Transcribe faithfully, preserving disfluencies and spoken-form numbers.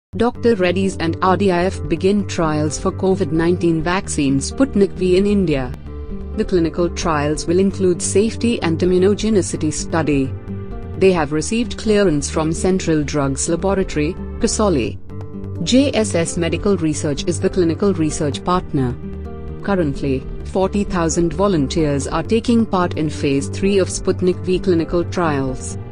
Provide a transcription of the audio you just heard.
Doctor Reddy's and R D I F begin trials for COVID nineteen vaccine Sputnik V in India. The clinical trials will include safety and immunogenicity study. They have received clearance from Central Drugs Laboratory, Kasauli. J S S Medical Research is the clinical research partner. Currently, forty thousand volunteers are taking part in Phase three of Sputnik V clinical trials.